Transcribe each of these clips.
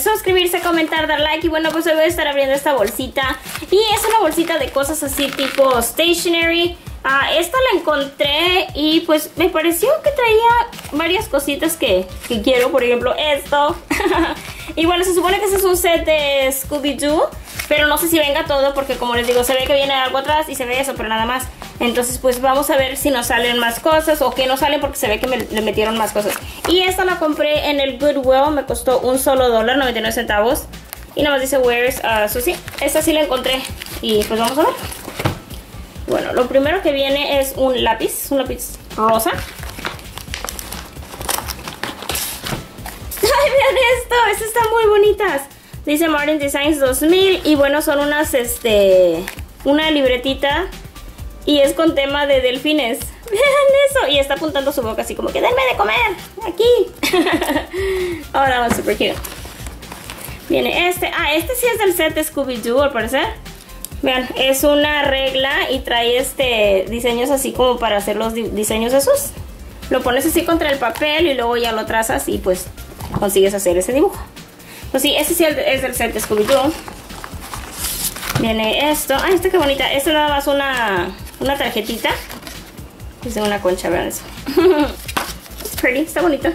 suscribirse, comentar, dar like. Y bueno, pues hoy voy a estar abriendo esta bolsita. Y es una bolsita de cosas así tipo stationery. Esta la encontré y pues me pareció que traía varias cositas que quiero. Por ejemplo, esto. Y bueno, se supone que este es un set de Scooby-Doo, pero no sé si venga todo porque, como les digo, se ve que viene algo atrás y se ve eso, pero nada más. Entonces pues vamos a ver si nos salen más cosas o que no salen, porque se ve que le metieron más cosas. Y esta la compré en el Goodwill, me costó un solo $1.99. Y nada más dice Where's Susie. Esta sí la encontré y pues vamos a ver. Bueno, lo primero que viene es un lápiz rosa. ¡Ay, vean esto! Estas están muy bonitas. Dice Martin Designs 2000 y bueno, son unas, una libretita y es con tema de delfines. Vean eso. Y está apuntando su boca así como que denme de comer, aquí. Ahora va super cute. Viene este sí es del set de Scooby-Doo al parecer. Vean, es una regla y trae diseños así como para hacer los diseños esos. Lo pones así contra el papel y luego ya lo trazas y pues consigues hacer ese dibujo. Pues sí, este sí es del set de Scooby-Doo. Viene esto. Ay, esta qué bonita. Esta nada más una tarjetita. Es de una concha, vean eso. It's pretty, está bonita.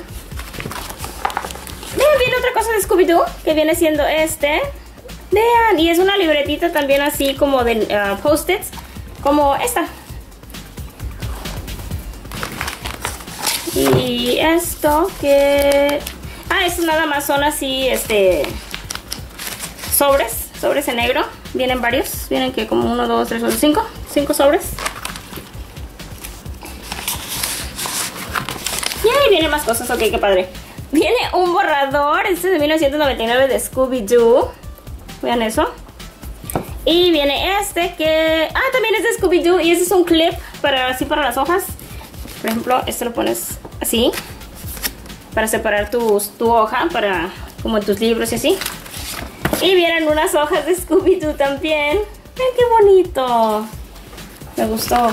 Viene otra cosa de Scooby-Doo que viene siendo Vean, y es una libretita también así como de post-its, como esta. Y esto que... estos nada más son así, sobres en negro. Vienen varios, vienen que como 1, 2, 3, 4, 5 sobres. Y ahí vienen más cosas, ok, qué padre. Viene un borrador, este es de 1999 de Scooby-Doo. Vean eso. Y viene este que... también es de Scooby-Doo y este es un clip para las hojas. Por ejemplo, este lo pones así para separar tu hoja, para como tus libros y así. Y vienen unas hojas de Scooby-Doo también. ¡Vean qué bonito! Me gustó.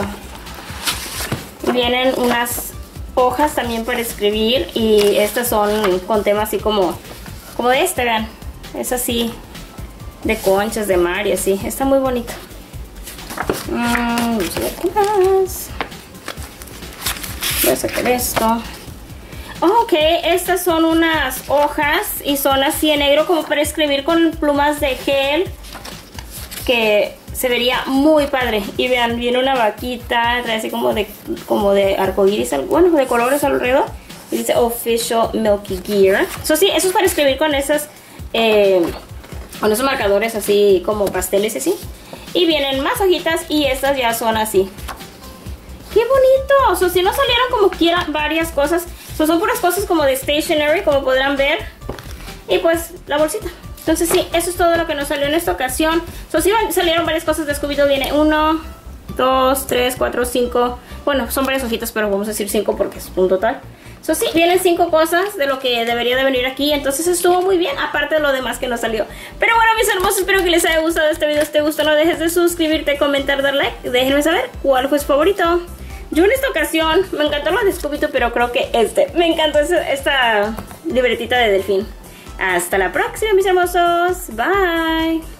Y vienen unas hojas también para escribir y estas son con temas así como de vean. Es así de conchas de mar y así. Está muy bonito. Vamos a ver qué más. Voy a sacar esto. Ok, estas son unas hojas y son así en negro como para escribir con plumas de gel, que se vería muy padre. Y vean, viene una vaquita, trae así como de arcoíris, bueno, de colores alrededor. Y dice Official Milky Gear. Eso sí, eso es para escribir con esas, con esos marcadores así como pasteles y así. Y vienen más hojitas y estas ya son así. ¡Qué bonito! O sea, si no salieron como quiera varias cosas. Son puras cosas como de stationery, como podrán ver. Y pues la bolsita. Entonces sí, eso es todo lo que nos salió en esta ocasión. Sí salieron varias cosas de Scooby-Doo. Viene 1, 2, 3, 4, 5. Bueno, son varias hojitas, pero vamos a decir 5 porque es un total. Sí, vienen 5 cosas de lo que debería de venir aquí. Entonces estuvo muy bien, aparte de lo demás que nos salió. Pero bueno, mis hermosos, espero que les haya gustado este video. Si te gustó, no dejes de suscribirte, comentar, dar like. Déjenme saber cuál fue su favorito. Yo en esta ocasión me encantó lo de Scooby-Doo, pero creo que me encantó esta libretita de delfín. Hasta la próxima, mis hermosos. Bye.